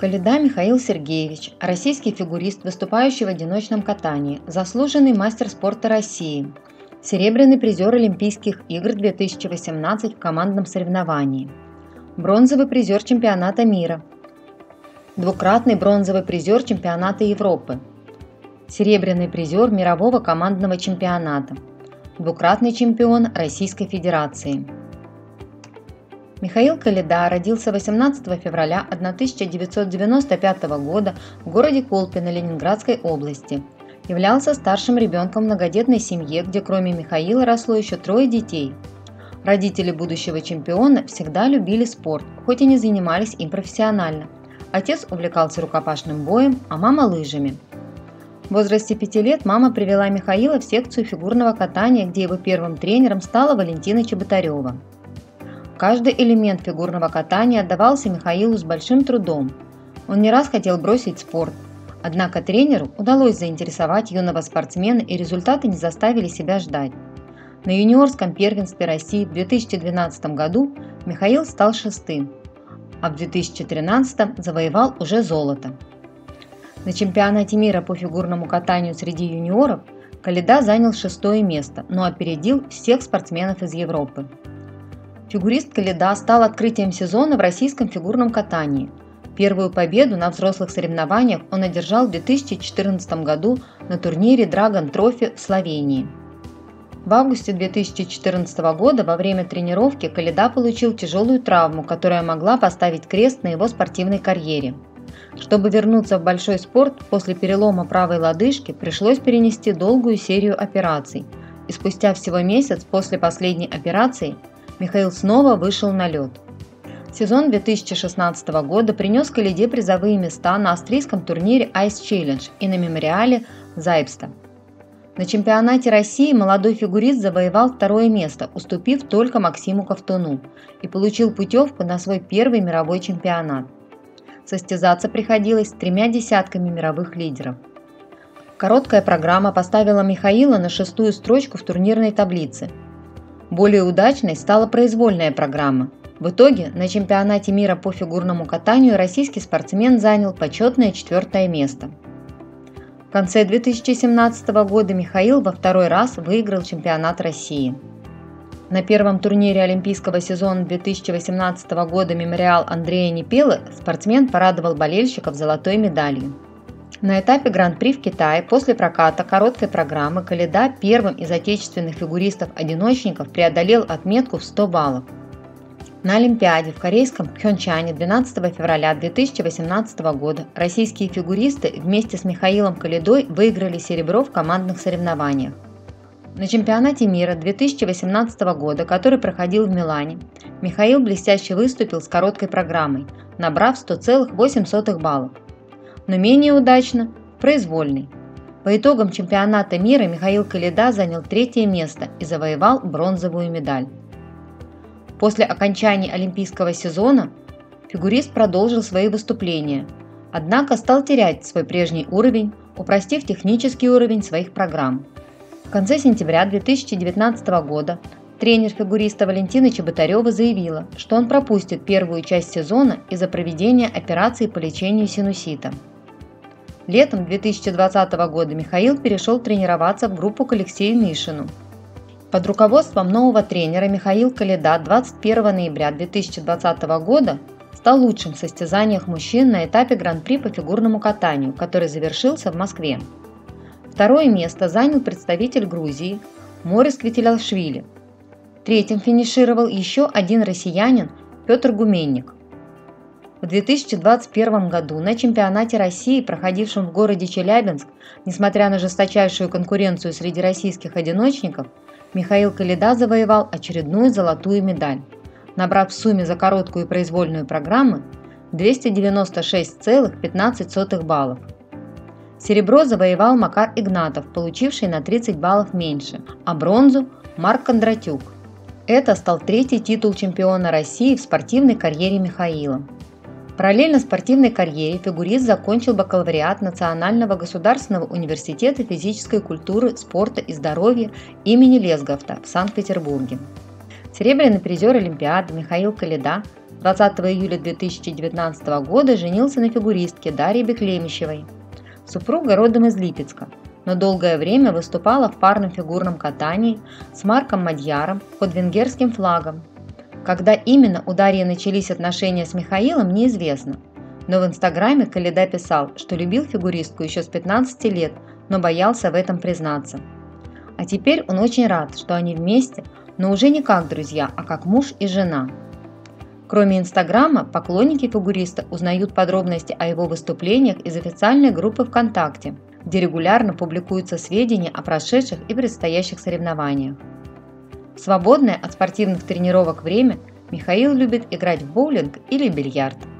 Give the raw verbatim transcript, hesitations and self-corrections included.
Коляда Михаил Сергеевич, российский фигурист, выступающий в одиночном катании, заслуженный мастер спорта России, серебряный призер Олимпийских игр две тысячи восемнадцать в командном соревновании, бронзовый призер чемпионата мира, двукратный бронзовый призер чемпионата Европы, серебряный призер мирового командного чемпионата, двукратный чемпион Российской Федерации. Михаил Коляда родился восемнадцатого февраля тысяча девятьсот девяносто пятого года в городе Колпино Ленинградской области. Являлся старшим ребенком в многодетной семье, где кроме Михаила росло еще трое детей. Родители будущего чемпиона всегда любили спорт, хоть и не занимались им профессионально. Отец увлекался рукопашным боем, а мама – лыжами. В возрасте пяти лет мама привела Михаила в секцию фигурного катания, где его первым тренером стала Валентина Чеботарева. Каждый элемент фигурного катания отдавался Михаилу с большим трудом. Он не раз хотел бросить спорт, однако тренеру удалось заинтересовать юного спортсмена, и результаты не заставили себя ждать. На юниорском первенстве России в две тысячи двенадцатом году Михаил стал шестым, а в две тысячи тринадцатом завоевал уже золото. На чемпионате мира по фигурному катанию среди юниоров Коляда занял шестое место, но опередил всех спортсменов из Европы. Фигурист Коляда стал открытием сезона в российском фигурном катании. Первую победу на взрослых соревнованиях он одержал в две тысячи четырнадцатом году на турнире Dragon Trophy в Словении. В августе две тысячи четырнадцатого года во время тренировки Коляда получил тяжелую травму, которая могла поставить крест на его спортивной карьере. Чтобы вернуться в большой спорт, после перелома правой лодыжки пришлось перенести долгую серию операций, и спустя всего месяц после последней операции Михаил снова вышел на лед. Сезон две тысячи шестнадцатого года принес Коляде призовые места на австрийском турнире Ice Challenge и на мемориале Зайбста. На чемпионате России молодой фигурист завоевал второе место, уступив только Максиму Ковтуну, и получил путевку на свой первый мировой чемпионат. Состязаться приходилось с тремя десятками мировых лидеров. Короткая программа поставила Михаила на шестую строчку в турнирной таблице. Более удачной стала произвольная программа. В итоге на чемпионате мира по фигурному катанию российский спортсмен занял почетное четвертое место. В конце две тысячи семнадцатого года Михаил во второй раз выиграл чемпионат России. На первом турнире олимпийского сезона две тысячи восемнадцатого года «Мемориал» Андрея Непелы спортсмен порадовал болельщиков золотой медалью. На этапе Гран-при в Китае после проката короткой программы Коляда первым из отечественных фигуристов-одиночников преодолел отметку в сто баллов. На Олимпиаде в корейском Пхёнчхане двенадцатого февраля две тысячи восемнадцатого года российские фигуристы вместе с Михаилом Колядой выиграли серебро в командных соревнованиях. На чемпионате мира две тысячи восемнадцатого года, который проходил в Милане, Михаил блестяще выступил с короткой программой, набрав сто целых восемь сотых баллов. Но менее удачно – произвольный. По итогам чемпионата мира Михаил Коляда занял третье место и завоевал бронзовую медаль. После окончания олимпийского сезона фигурист продолжил свои выступления, однако стал терять свой прежний уровень, упростив технический уровень своих программ. В конце сентября две тысячи девятнадцатого года тренер фигуриста Валентина Чеботарева заявила, что он пропустит первую часть сезона из-за проведения операции по лечению синусита. Летом две тысячи двадцатого года Михаил перешел тренироваться в группу к Алексею Мишину. Под руководством нового тренера Михаил Коляда двадцать первого ноября две тысячи двадцатого года стал лучшим в состязаниях мужчин на этапе Гран-при по фигурному катанию, который завершился в Москве. Второе место занял представитель Грузии Морис Квителяшвили. Третьим финишировал еще один россиянин Петр Гуменник. В две тысячи двадцать первом году на чемпионате России, проходившем в городе Челябинск, несмотря на жесточайшую конкуренцию среди российских одиночников, Михаил Коляда завоевал очередную золотую медаль, набрав в сумме за короткую и произвольную программы двести девяносто шесть целых пятнадцать сотых баллов. Серебро завоевал Макар Игнатов, получивший на тридцать баллов меньше, а бронзу – Марк Кондратюк. Это стал третий титул чемпиона России в спортивной карьере Михаила. Параллельно спортивной карьере фигурист закончил бакалавриат Национального государственного университета физической культуры, спорта и здоровья имени Лесгофта в Санкт-Петербурге. Серебряный призер Олимпиады Михаил Коляда двадцатого июля две тысячи девятнадцатого года женился на фигуристке Дарье Беклемищевой. Супруга родом из Липецка, но долгое время выступала в парном фигурном катании с Марком Мадьяром под венгерским флагом. Когда именно у Дарьи начались отношения с Михаилом, неизвестно. Но в инстаграме Коляда писал, что любил фигуристку еще с пятнадцати лет, но боялся в этом признаться. А теперь он очень рад, что они вместе, но уже не как друзья, а как муж и жена. Кроме инстаграма, поклонники фигуриста узнают подробности о его выступлениях из официальной группы ВКонтакте, где регулярно публикуются сведения о прошедших и предстоящих соревнованиях. В свободное от спортивных тренировок время Михаил любит играть в боулинг или бильярд.